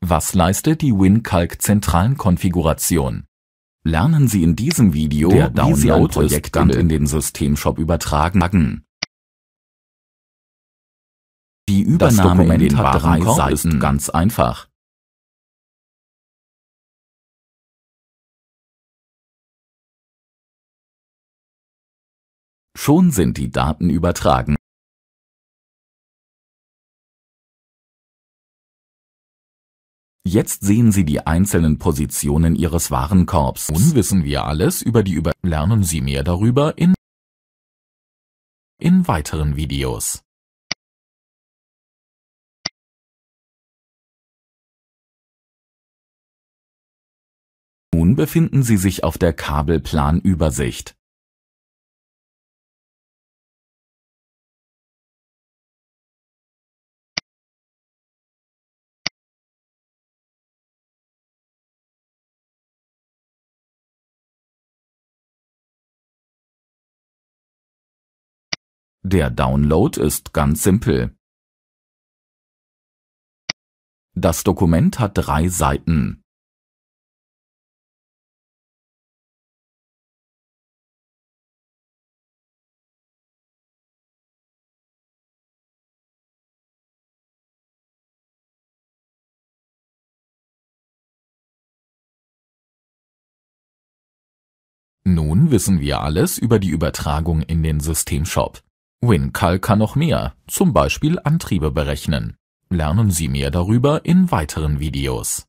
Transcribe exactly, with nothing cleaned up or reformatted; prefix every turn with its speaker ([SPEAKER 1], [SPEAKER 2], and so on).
[SPEAKER 1] Was leistet die WinCalc-Zentralen-Konfiguration? Lernen Sie in diesem Video,
[SPEAKER 2] Der
[SPEAKER 1] wie Sie ein
[SPEAKER 2] Download
[SPEAKER 1] Projekt
[SPEAKER 2] ist
[SPEAKER 1] in den Systemshop übertragen. Die
[SPEAKER 2] Das
[SPEAKER 1] Übernahme in
[SPEAKER 2] Dokument
[SPEAKER 1] den
[SPEAKER 2] hat drei
[SPEAKER 1] Warenkorb ist
[SPEAKER 2] Seiten.
[SPEAKER 1] ganz einfach. Schon sind die Daten übertragen. Jetzt sehen Sie die einzelnen Positionen Ihres Warenkorbs. Nun wissen wir alles über die Über... Lernen Sie mehr darüber in, in weiteren Videos. Nun befinden Sie sich auf der Kabelplanübersicht. Der Download ist ganz simpel. Das Dokument hat drei Seiten. Nun wissen wir alles über die Übertragung in den Systemshop. WinCalc kann noch mehr, zum Beispiel Antriebe berechnen. Lernen Sie mehr darüber in weiteren Videos.